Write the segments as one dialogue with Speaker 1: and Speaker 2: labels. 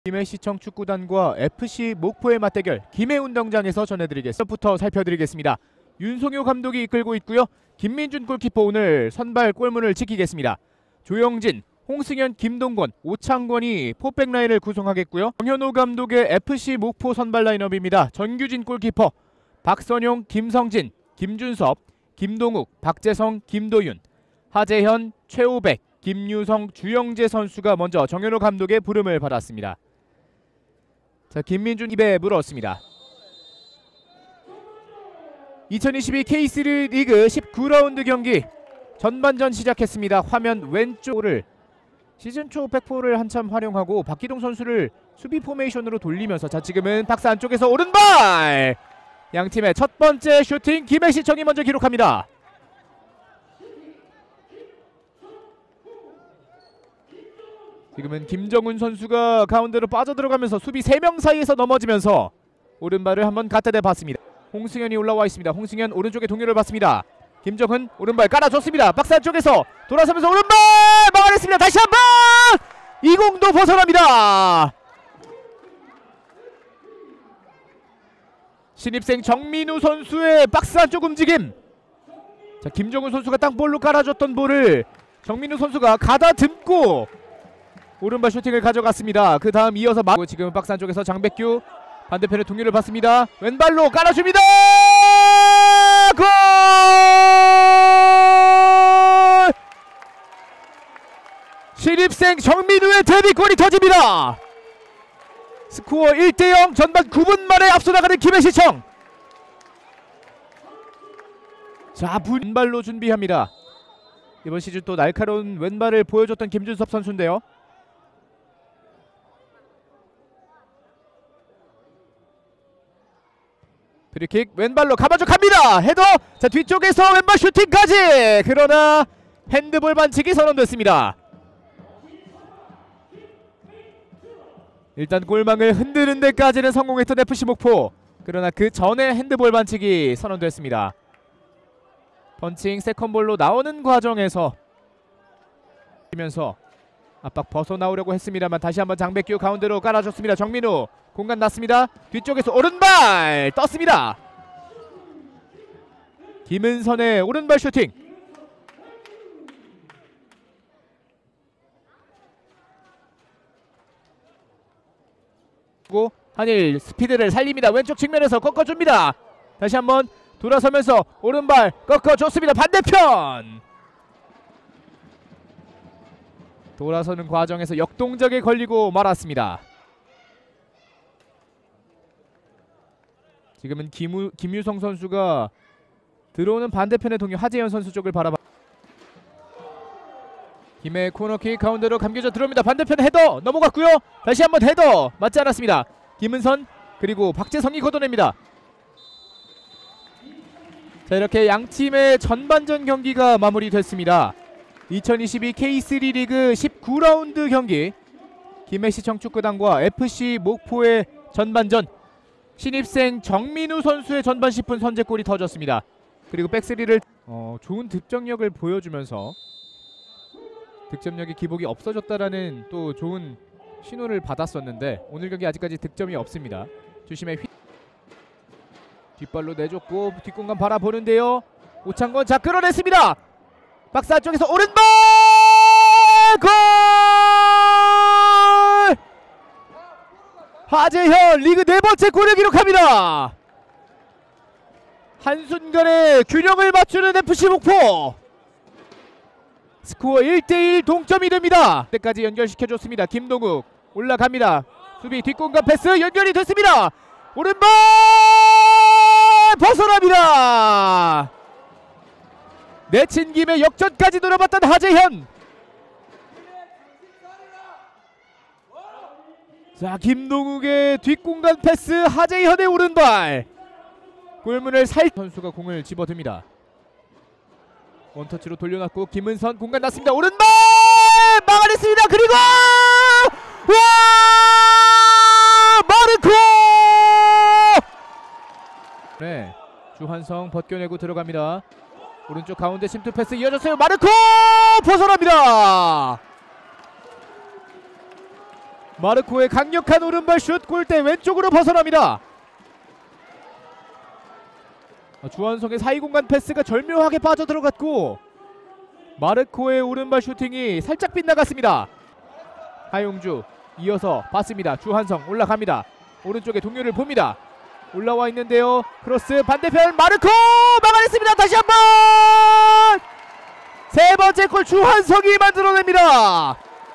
Speaker 1: 김해시청 축구단과 FC 목포의 맞대결 김해운동장에서 전해드리겠습니다. 부터 살펴드리겠습니다. 윤송효 감독이 이끌고 있고요. 김민준 골키퍼 오늘 선발 골문을 지키겠습니다. 조영진, 홍승현, 김동건, 오창권이 포백 라인을 구성하겠고요. 정현호 감독의 FC 목포 선발 라인업입니다. 전규진 골키퍼, 박선용, 김성진, 김준섭, 김동욱, 박재성, 김도윤, 하재현, 최우백, 김유성, 주영재 선수가 먼저 정현호 감독의 부름을 받았습니다. 자, 김민준 입에 물었습니다. 2022 K3 리그 19라운드 경기 전반전 시작했습니다. 화면 왼쪽을 시즌 초 백포를 한참 활용하고 박기동 선수를 수비 포메이션으로 돌리면서 자, 지금은 박스 안쪽에서 오른발! 양팀의 첫 번째 슈팅 김해시청이 먼저 기록합니다. 지금은 김정훈 선수가 가운데로 빠져들어가면서 수비 3명 사이에서 넘어지면서 오른발을 한번 갖다 대봤습니다. 홍승현이 올라와 있습니다. 홍승현 오른쪽에 동료를 받습니다. 김정훈 오른발 깔아줬습니다. 박스 안쪽에서 돌아서면서 오른발 막아냈습니다. 다시 한번 이 공도 벗어납니다. 신입생 정민우 선수의 박스 안쪽 움직임. 자, 김정훈 선수가 땅볼로 깔아줬던 볼을 정민우 선수가 가다듬고 오른발 슈팅을 가져갔습니다. 그 다음 이어서 지금 박스 안쪽에서 장백규 반대편에 동료를 받습니다. 왼발로 깔아줍니다. 골! 신입생 정민우의 데뷔골이 터집니다. 스코어 1대0 전반 9분 만에 앞서 나가는 김해시청. 자, 왼발로 준비합니다. 이번 시즌 또 날카로운 왼발을 보여줬던 김준섭 선수인데요. 프리킥 왼발로 가마줘 갑니다. 헤더. 자, 뒤쪽에서 왼발 슈팅까지. 그러나 핸드볼 반칙이 선언됐습니다. 일단 골망을 흔드는 데까지는 성공했던 FC 목포. 그러나 그 전에 핸드볼 반칙이 선언됐습니다. 펀칭 세컨볼로 나오는 과정에서 면서 압박 벗어나오려고 했습니다만 다시 한번 장백규 가운데로 깔아줬습니다. 정민우 공간 났습니다. 뒤쪽에서 오른발 떴습니다. 김은선의 오른발 슈팅. 한일 스피드를 살립니다. 왼쪽 측면에서 꺾어줍니다. 다시 한번 돌아서면서 오른발 꺾어줬습니다. 반대편 돌아서는 과정에서 역동작에 걸리고 말았습니다. 지금은 김유성 선수가 들어오는 반대편의 동료 하재현 선수 쪽을 바라봐. 김해 코너킥 가운데로 감겨져 들어옵니다. 반대편 헤더 넘어갔고요. 다시 한번 헤더 맞지 않았습니다. 김은선 그리고 박재성이 걷어냅니다. 자, 이렇게 양팀의 전반전 경기가 마무리됐습니다. 2022 K3 리그 19라운드 경기 김해시청 축구단과 FC 목포의 전반전. 신입생 정민우 선수의 전반 10분 선제골이 터졌습니다. 그리고 백스리를 좋은 득점력을 보여주면서 득점력이 기복이 없어졌다라는 또 좋은 신호를 받았었는데 오늘 경기 아직까지 득점이 없습니다. 주심의 뒷발로 내줬고 뒷공간 바라보는데요. 오창권 자 끌어냈습니다. 박스 안쪽에서 오른발 골! 하재현 리그 4번째 골을 기록합니다. 한순간에 균형을 맞추는 FC 목포. 스코어 1대1 동점이 됩니다. 때까지 연결시켜줬습니다. 김동욱 올라갑니다. 수비 뒷공간 패스 연결이 됐습니다. 오른발 벗어납니다. 내친 김에 역전까지 노려봤던 하재현. 자, 김동욱의 뒷공간 패스 하재현의 오른발 골문을 선수가 공을 집어듭니다. 원터치로 돌려놨고 김은선 공간 났습니다. 오른발 막아냈습니다. 그리고 와 마르코 네 주한성 벗겨내고 들어갑니다. 오른쪽 가운데 심투 패스 이어졌어요. 마르코 벗어납니다. 마르코의 강력한 오른발 슛 골대 왼쪽으로 벗어납니다. 주한성의 사이공간 패스가 절묘하게 빠져들어갔고 마르코의 오른발 슈팅이 살짝 빗나갔습니다. 하용주 이어서 봤습니다. 주한성 올라갑니다. 오른쪽에 동료를 봅니다. 올라와 있는데요. 크로스 반대편 마르코 막아냈습니다. 다시 한번 세 번째 골 주한성이 만들어냅니다.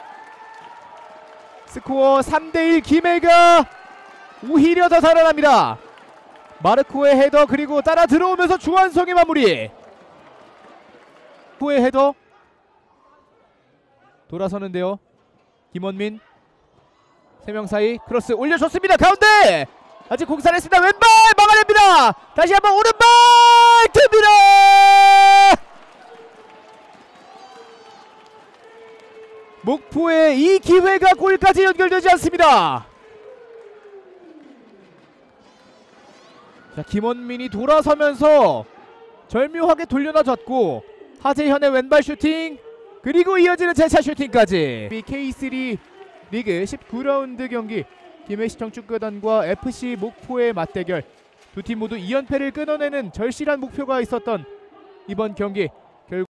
Speaker 1: 스코어 3대1 김해가 오히려 더 살아납니다. 마르코의 헤더 그리고 따라 들어오면서 주한성의 마무리. 후의 헤더 돌아서는데요. 김원민 3명 사이 크로스 올려줬습니다. 가운데 아직 공사했습니다. 왼발 막아냅니다. 다시 한번 오른발 듭니다. 목포의 이 기회가 골까지 연결되지 않습니다. 자, 김원민이 돌아서면서 절묘하게 돌려놔줬고 하재현의 왼발 슈팅 그리고 이어지는 제차 슈팅까지. K3 리그 19라운드 경기 김해시청 축구단과 FC 목포의 맞대결. 두 팀 모두 2연패를 끊어내는 절실한 목표가 있었던 이번 경기